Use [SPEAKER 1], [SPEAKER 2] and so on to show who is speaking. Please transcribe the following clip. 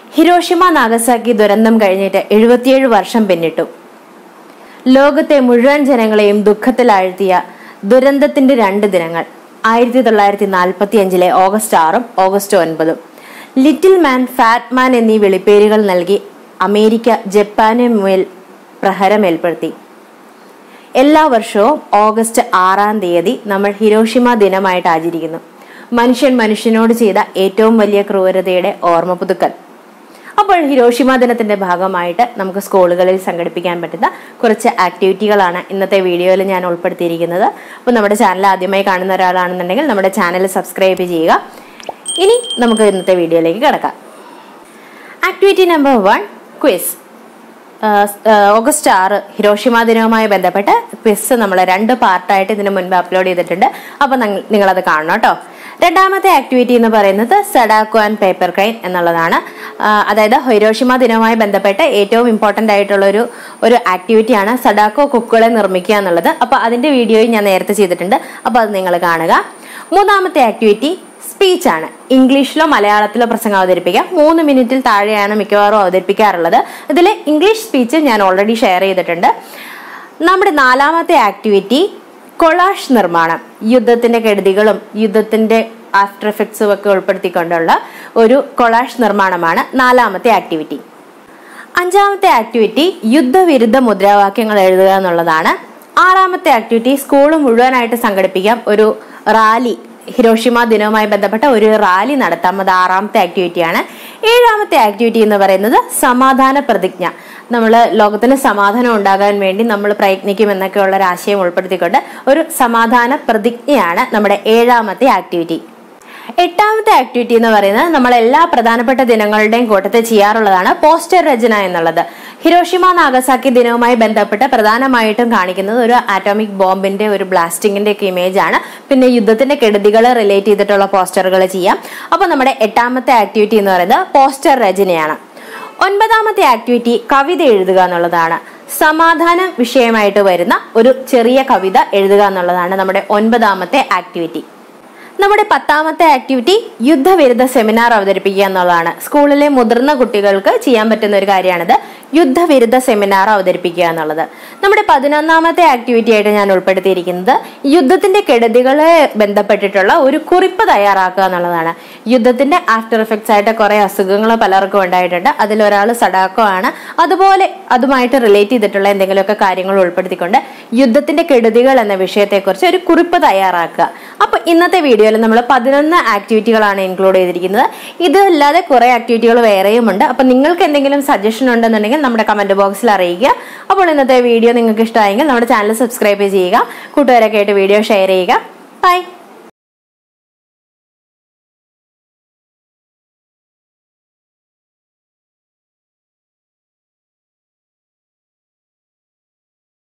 [SPEAKER 1] Hiroshima Nagasaki ദുരന്തം കഴിഞ്ഞിട്ട് 77 വർഷം പിന്നിട്ടു. ലോകത്തെ മുഴുവൻ ജനങ്ങളെയും ദുഃഖത്തിലാഴ്ത്തിയ ദുരന്തത്തിന്റെ 2 ദിനങ്ങൾ 1945 August 6 August 9. Little Man, Fat Man എന്നീ വിളിപ്പേരുകൾ നൽകി അമേരിക്ക ജപ്പാന് മേൽ പ്രഹരമേൽപ്പെടുത്തി. എല്ലാ വർഷവും ഓഗസ്റ്റ് 6 നമ്മൾ ഹിരോഷിമ ദിനമായിട്ട് ആചരിക്കുന്നു. മനുഷ്യൻ മനുഷ്യനോട് ചെയ്ത ഏറ്റവും വലിയ ക്രൂരതയുടെ ഓർമ്മ പുതുക്കൽ. അപ്പോൾ ഹിരോഷിമ ദിനത്തിന്റെ ഭാഗമായിട്ട് നമുക്ക് സ്കൂളുകളിൽ സംഘടിപ്പിക്കാൻ പറ്റുന്ന കുറച്ച് ആക്ടിവിറ്റികളാണ് ഇന്നത്തെ വീഡിയോയിൽ ഞാൻ ഉൾപ്പെടുത്തിയിരിക്കുന്നത്. അപ്പോൾ നമ്മുടെ ചാനൽ ആദ്യമായി കാണുന്ന ഒരാളാണെന്നുണ്ടെങ്കിൽ നമ്മുടെ ചാനൽ സബ്സ്ക്രൈബ് ചെയ്യുക. ഇനി നമുക്ക് ഇന്നത്തെ വീഡിയോയിലേക്ക് കിടക്കാം. Activity number 1, quiz. August 6 Hiroshima ദിനവുമായി ബന്ധപ്പെട്ട് ക്വിസ് നമ്മൾ 2 പാർട്ടായിട്ട് ഇതിനു മുൻപ് അപ്ലോഡ് ചെയ്തിട്ടുണ്ട്. അപ്പൊ നിങ്ങളത് കാണണം കേട്ടോ. രണ്ടാമത്തെ ആക്ടിവിറ്റി എന്ന് പറയുന്നത് സഡാക്കോ ആൻഡ് പേപ്പർ ക്രൈൻ എന്നുള്ളതാണ്. അതായത് ഹിരോഷിമ ദിനവുമായി ബന്ധപ്പെട്ട് ഏറ്റവും ഇമ്പോർട്ടന്റ് ആയിട്ടുള്ള ഒരു ആക്ടിവിറ്റിയാണ് സഡാക്കോ കുക്കുകളെ നിർമ്മിക്കുക എന്നുള്ളത്. അപ്പൊ അതിന്റെ വീഡിയോയും ഞാൻ നേരത്തെ ചെയ്തിട്ടുണ്ട്. അപ്പൊ അത് നിങ്ങൾ കാണുക. മൂന്നാമത്തെ ആക്ടിവിറ്റി സ്പീച്ച് ആണ്. ഇംഗ്ലീഷിലോ മലയാളത്തിലോ പ്രസംഗം അവതരിപ്പിക്കാം. 3 മിനിറ്റിൽ താഴെയാണ് മിക്കവാറും അവതരിപ്പിക്കാറുള്ളത്. ഇതിൽ ഇംഗ്ലീഷ് സ്പീച്ച് ഞാൻ ഓൾറെഡി ഷെയർ ചെയ്തിട്ടുണ്ട്. നമ്മുടെ 4ാമത്തെ ആക്ടിവിറ്റി കൊളാഷ് നിർമ്മാണം. യുദ്ധത്തിന്റെ കെടുതികളും യുദ്ധത്തിന്റെ ആഫ്റ്റർ എഫക്ട്സും ഒക്കെ ഉൾപ്പെടുത്തിക്കൊണ്ടുള്ള ഒരു കൊളാഷ് നിർമ്മാണമാണ് 4ാമത്തെ ആക്ടിവിറ്റി. 5ാമത്തെ ആക്ടിവിറ്റി യുദ്ധവിരുദ്ധ മുദ്രാവാക്യങ്ങൾ എഴുതുക എന്നുള്ളതാണ്. 6ാമത്തെ ആക്ടിവിറ്റി സ്കൂൾ മുഴുവനായിട്ട് സംഘടിപ്പിക്കാം. ഒരു റാലി, ഹിരോഷിമ ദിനവുമായി ബന്ധപ്പെട്ട ഒരു റാലി നടത്താം. അത് 6ാമത്തെ ആക്ടിവിറ്റിയാണ്. 7ാമത്തെ ആക്ടിവിറ്റി എന്ന് പറയുന്നത് സമാധാന പ്രതിജ്ഞ. നമ്മൾ ലോകത്തിന് സമാധാനം ഉണ്ടാകാൻ വേണ്ടി നമ്മൾ പ്രയത്നിക്കും എന്നൊക്കെയുള്ള ഒരു ആശയം ഉൾപ്പെടുത്തിക്കൊണ്ട് ഒരു സമാധാന പ്രതിജ്ഞയാണ് നമ്മുടെ 7ാമത്തെ ആക്ടിവിറ്റി. 8ാമത്തെ ആക്ടിവിറ്റി എന്ന് പറയുന്നത് നമ്മൾ എല്ലാ പ്രധാനപ്പെട്ട ദിനങ്ങളുടെയും കൂട്ടത്തിൽ ചെയ്യാറുള്ളതാണ് പോസ്റ്റർ രചന എന്നുള്ളത്. ഹിരോഷിമ നാഗസാക്കി ദിനവുമായി ബന്ധപ്പെട്ട് പ്രധാനമായിട്ടും കാണിക്കുന്നത് ഒരു ആറ്റോമിക് ബോംബിന്റെ ഒരു ബ്ലാസ്റ്റിങ്ങിന്റെ ഒക്കെ ഇമേജ് ആണ്. പിന്നെ യുദ്ധത്തിന്റെ കെടുതികളെ റിലേറ്റ് ചെയ്തിട്ടുള്ള പോസ്റ്ററുകൾ ചെയ്യാം. അപ്പൊ നമ്മുടെ 8ാമത്തെ ആക്ടിവിറ്റി എന്ന് പറയുന്നത് പോസ്റ്റർ രചനയാണ്. 9ാമത്തെ ആക്ടിവിറ്റി കവിത എഴുതുക എന്നുള്ളതാണ്. സമാധാന വിഷയമായിട്ട് വരുന്ന ഒരു ചെറിയ കവിത എഴുതുക എന്നുള്ളതാണ് നമ്മുടെ 9ാമത്തെ ആക്ടിവിറ്റി. നമ്മുടെ 10ാമത്തെ ആക്ടിവിറ്റി യുദ്ധവിരുദ്ധ സെമിനാർ അവതരിപ്പിക്കുക എന്നുള്ളതാണ്. സ്കൂളിലെ മുതിർന്ന കുട്ടികൾക്ക് ചെയ്യാൻ പറ്റുന്ന ഒരു കാര്യമാണിത്, യുദ്ധവിരുദ്ധ സെമിനാർ അവതരിപ്പിക്കുക എന്നുള്ളത്. നമ്മുടെ 11ാമത്തെ ആക്ടിവിറ്റി ആയിട്ട് ഞാൻ ഉൾപ്പെടുത്തിയിരിക്കുന്നത് യുദ്ധത്തിന്റെ കെടുതികളെ ബന്ധപ്പെട്ടിട്ടുള്ള ഒരു കുറിപ്പ് തയ്യാറാക്കുക എന്നുള്ളതാണ്. യുദ്ധത്തിന്റെ ആഫ്റ്റർ എഫക്ട്സ് ആയിട്ട് കുറെ അസുഖങ്ങൾ പലർക്കും ഉണ്ടായിട്ടുണ്ട്. അതിലൊരാൾ സഡാക്കോ ആണ്. അതുപോലെ അതുമായിട്ട് റിലേറ്റ് ചെയ്തിട്ടുള്ള എന്തെങ്കിലുമൊക്കെ കാര്യങ്ങൾ ഉൾപ്പെടുത്തിക്കൊണ്ട് യുദ്ധത്തിന്റെ കെടുതികൾ എന്ന വിഷയത്തെക്കുറിച്ച് ഒരു കുറിപ്പ് തയ്യാറാക്കുക. അപ്പൊ ഇന്നത്തെ വീഡിയോയിൽ നമ്മൾ 11 ആക്ടിവിറ്റികളാണ് ഇൻക്ലൂഡ് ചെയ്തിരിക്കുന്നത്. ഇതല്ലാതെ കുറെ ആക്ടിവിറ്റികൾ വേറെയും ഉണ്ട്. അപ്പൊ നിങ്ങൾക്ക് എന്തെങ്കിലും സജഷൻ ഉണ്ടെന്നുണ്ടെങ്കിൽ നമ്മുടെ കമന്റ് ബോക്സിൽ അറിയിക്കുക. അപ്പോൾ ഇന്നത്തെ വീഡിയോ നിങ്ങൾക്ക് ഇഷ്ടമായെങ്കിൽ നമ്മുടെ ചാനൽ സബ്സ്ക്രൈബ് ചെയ്യുക. കൂട്ടുകാരൊക്കെ ആയിട്ട് വീഡിയോ ഷെയർ ചെയ്യുക. ബൈ.